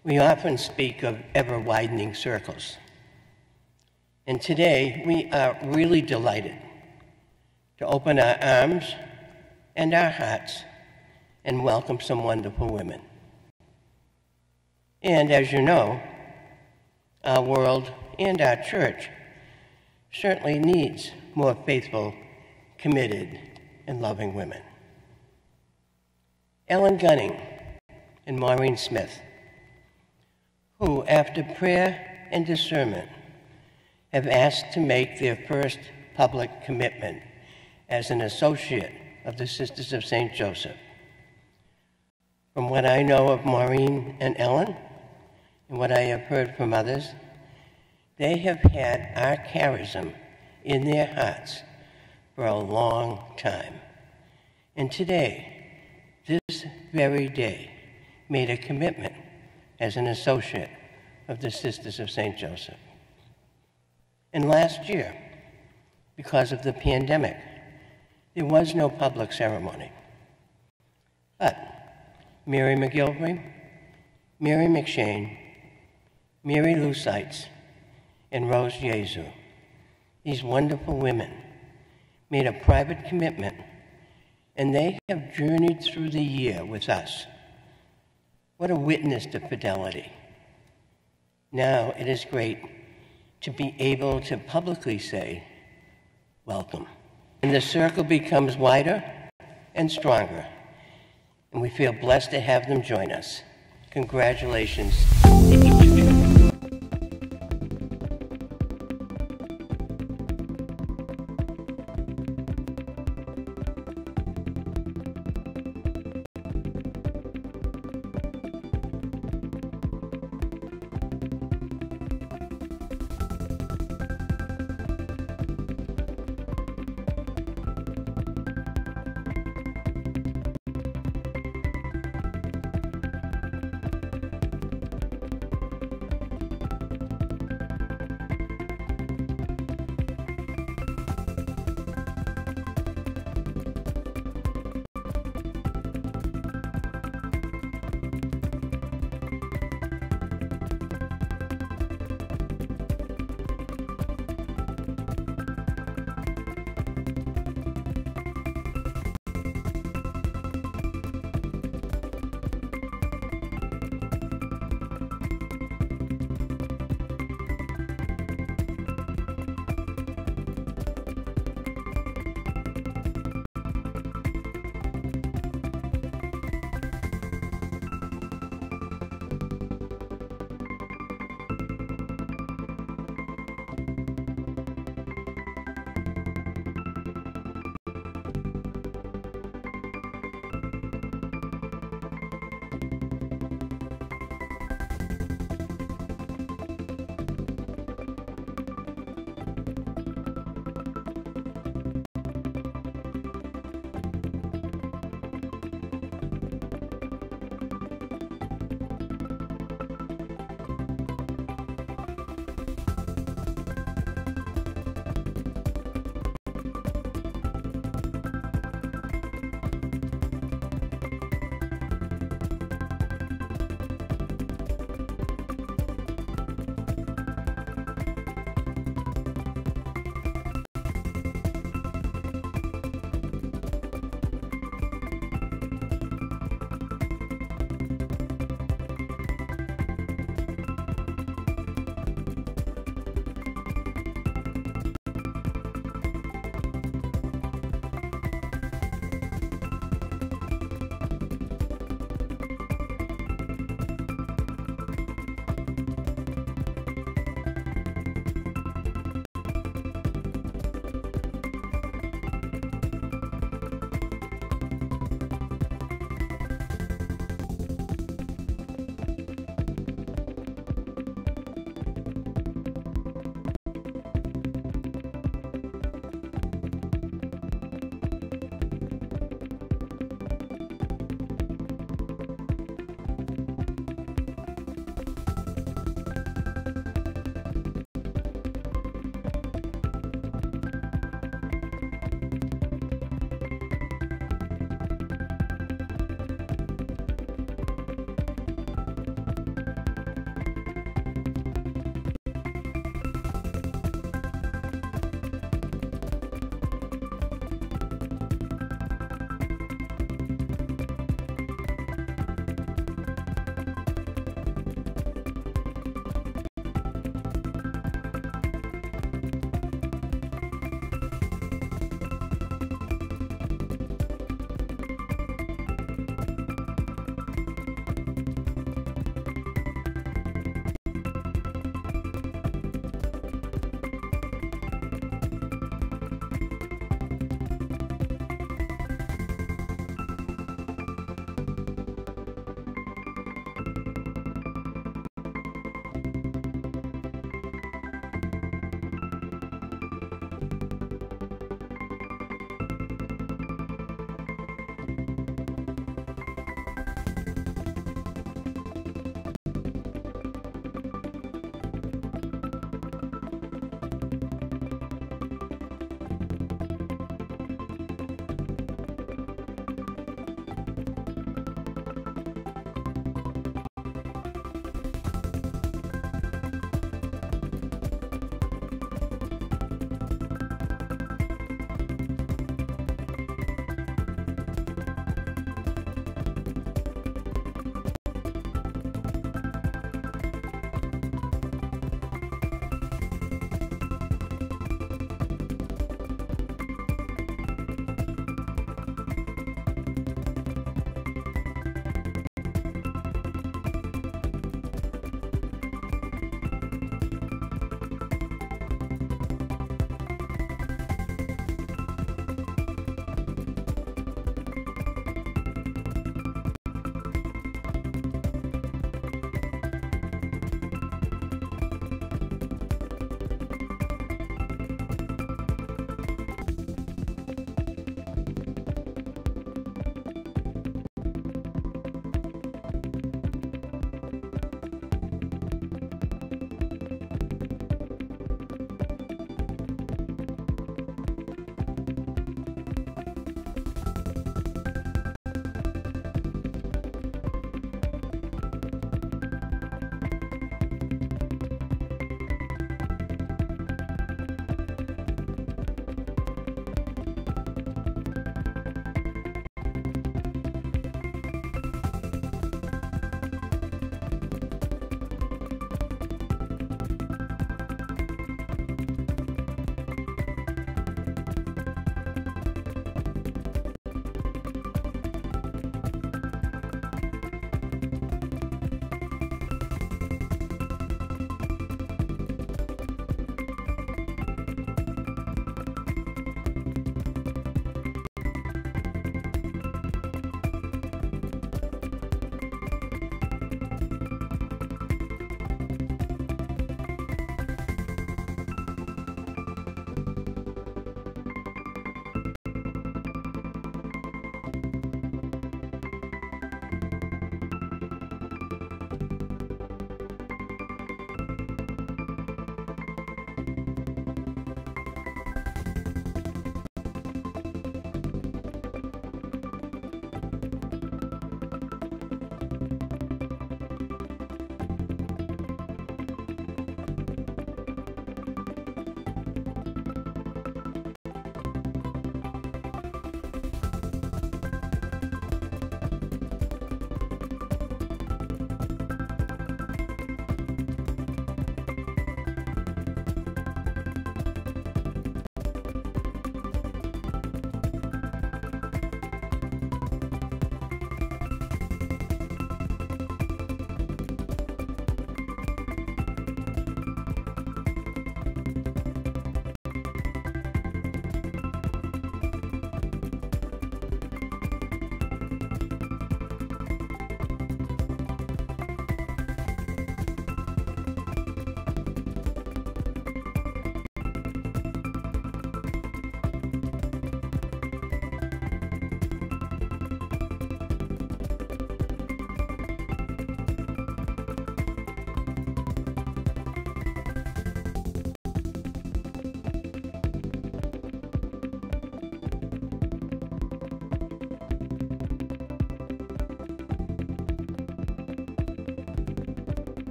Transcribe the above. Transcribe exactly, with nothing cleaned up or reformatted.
We often speak of ever-widening circles. And today, we are really delighted to open our arms and our hearts and welcome some wonderful women. And as you know, our world and our church certainly needs more faithful, committed, and loving women. Ellen Gunning and Maureen Smith, who, after prayer and discernment, have asked to make their first public commitment as an associate of the Sisters of Saint Joseph. From what I know of Maureen and Ellen, and what I have heard from others, they have had our charism in their hearts for a long time. And today, this very day, made a commitment as an associate of the Sisters of Saint Joseph. And last year, because of the pandemic, there was no public ceremony. But Mary McGilvery, Mary McShane, Mary Lou Seitz, and Rose Jesu, these wonderful women, made a private commitment, and they have journeyed through the year with us. What a witness to fidelity. Now it is great to be able to publicly say, welcome. And the circle becomes wider and stronger, and we feel blessed to have them join us. Congratulations.